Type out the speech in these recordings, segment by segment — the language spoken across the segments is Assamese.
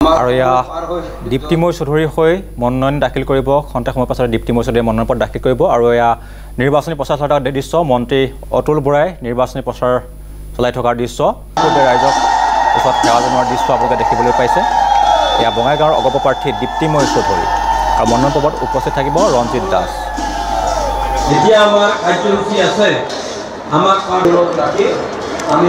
আৰু ইয়া দীপ্তিময় চৌধুৰীৰ হৈ মনোনয়ন দাখিল কৰিব খন্তেক সময় পাছত দীপ্তিময় চৌধুৰীয়ে মনোনয়ন পত্ৰ দাখিল কৰিব আৰু ইয়া নিৰ্বাচনী প্ৰচাৰ চলাই থকা দৃশ্য মন্ত্ৰী অতুল বৰাই নিৰ্বাচনী প্ৰচাৰ চলাই থকাৰ দৃশ্য ৰাইজক ওচৰত সেৱা জনোৱাৰ দৃশ্য আপোনালোকে দেখিবলৈ পাইছে এয়া বঙাইগাঁৱৰ অগপ প্ৰাৰ্থী দীপ্তিময় চৌধুৰী আৰু মনোনয়ন পত্ৰত উপস্থিত থাকিব ৰঞ্জিত দাস যেতিয়া আমাৰ কাৰ্যসূচী আছে আমাক ৰাখি আমি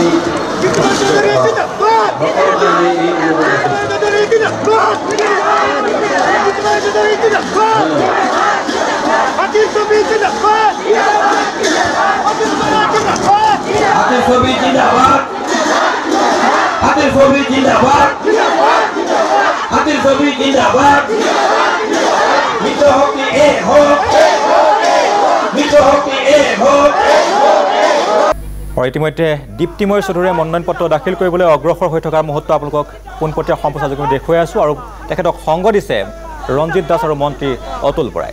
আৰু ইতিমধ্যে দীপ্তিময় চৌধুৰীয়ে মনোনয়ন পত্ৰ দাখিল কৰিবলৈ অগ্ৰসৰ হৈ থকাৰ মুহূৰ্ত আপোনালোকক পোনপটীয়া সম্প্ৰচাৰ যোগে দেখুৱাই আছোঁ আৰু তেখেতক সংগ দিছে ৰঞ্জিত দাস আৰু মন্ত্ৰী অতুল বৰাই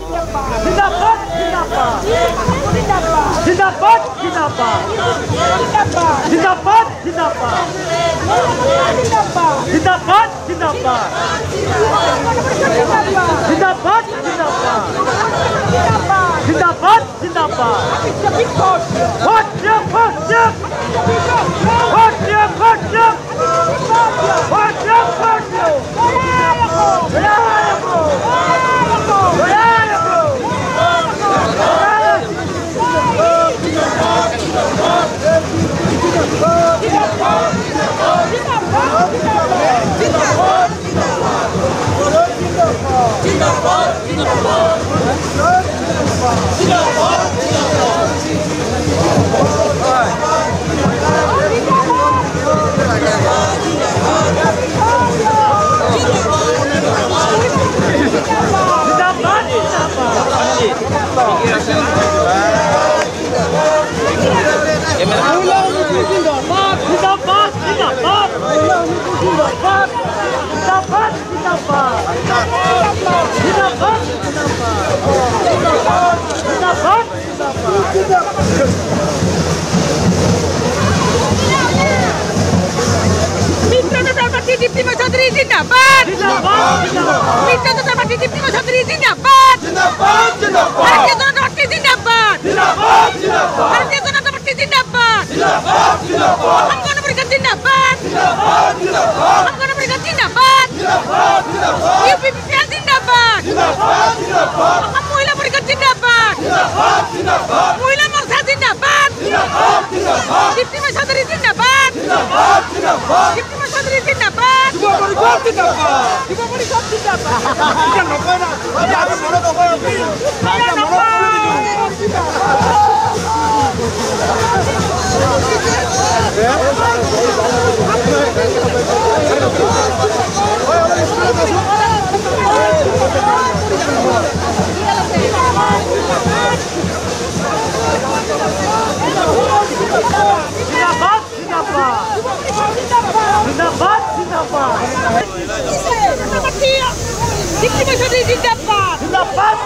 Dীপ্তিময় চৌধুরী জিন্দাবাদ মিত্র পার্টি দীপ্তিময় চৌধুরী জিন্দাবাদ ভারতীয় জনতা পার্টি জিন্দাবাদ ভারতীয় জনতা পার্টি জিন্দাবাদ অসম গণ পরিষদ জিন্দাবাদ অসম গণ পরিষদ জিন্দাবাদ ইউপিপিএল জিন্দাবাদ অসম মহিলা পরিষদ জিন্দাবাদ মহিলা মোর্চা জিন্দাবাদ দীপ্তিময় চৌধুরী জিন্দাবাদ দীপ্তিময় চৌধুরী জিন্দাবাদ Dীপ্তিময় চৌধুরী জিন্দাবাদ জিন্দাবাদ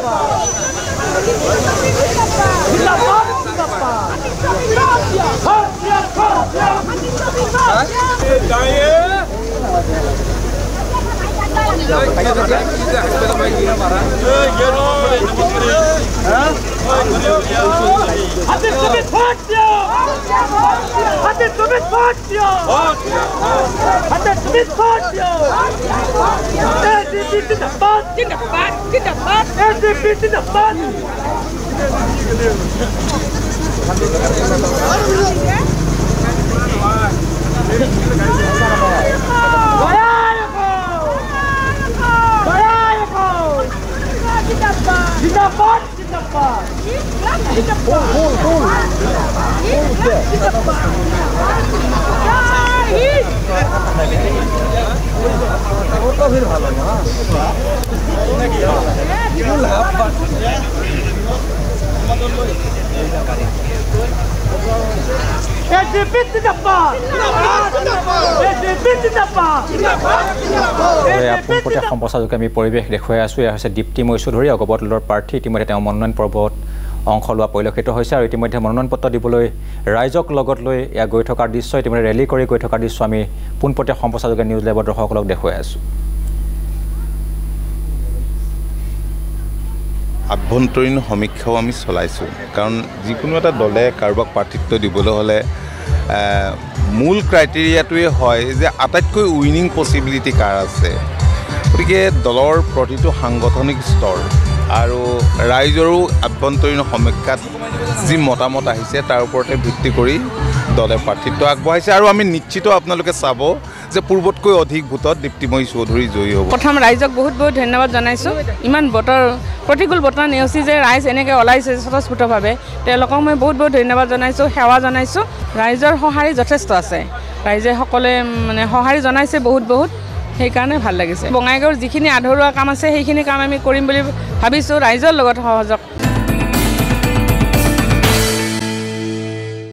পোনপটীয়া সম্প্ৰচাৰ যোগে আমি পৰিৱেশ দেখুৱাই আছোঁ এয়া হৈছে দীপ্তিময় চৌধুৰী অগপ দলৰ প্ৰাৰ্থী ইতিমধ্যে তেওঁ মনোনয়ন পৰ্বত অংশ লোৱা পৰিলক্ষিত হৈছে আৰু ইতিমধ্যে মনোনয়ন পত্ৰ দিবলৈ ৰাইজক লগত লৈ গৈ থকাৰ দৃশ্য ইতিমধ্যে ৰেলী কৰি গৈ থকাৰ দৃশ্য আমি পোনপটীয়া সম্প্ৰচাৰযোগে নিউজ লাইভৰ দৰ্শকসকলক দেখুৱাই আছোঁ আভ্যন্তৰীণ সমীক্ষাও আমি চলাইছোঁ কাৰণ যিকোনো এটা দলে কাৰোবাক প্ৰাৰ্থিত্ব দিবলৈ হ'লে মূল ক্ৰাইটেৰিয়াটোৱে হয় যে আটাইতকৈ উইনিং পচিবিলিটি কাৰ আছে গতিকে দলৰ প্ৰতিটো সাংগঠনিক স্তৰ আৰু ৰাইজৰো আভ্যন্তৰীণ সমীক্ষাত যি মতামত আহিছে তাৰ ওপৰতে ভিত্তি কৰি দলে প্ৰাৰ্থিত্ব আগবঢ়াইছে আৰু আমি নিশ্চিত আপোনালোকে চাব যে পূৰ্বতকৈ অধিক ভোটত দীপ্তিময়ী চৌধুৰী জয়ী হ'ব প্ৰথম ৰাইজক বহুত বহুত ধন্যবাদ জনাইছোঁ ইমান প্ৰতিকূল বতৰ নেওচি যে ৰাইজ এনেকৈ ওলাইছে স্বতঃস্ফূৰ্তভাৱে তেওঁলোকক মই বহুত বহুত ধন্যবাদ জনাইছোঁ সেৱা জনাইছোঁ ৰাইজৰ সঁহাৰি যথেষ্ট আছে ৰাইজে সকলোৱে মানে সঁহাৰি জনাইছে বহুত বহুত সেইকাৰণে ভাল লাগিছে বঙাইগাঁৱৰ যিখিনি আধৰুৱা কাম আছে সেইখিনি কাম আমি কৰিম বুলি ভাবিছোঁ ৰাইজৰ লগত সহযোগ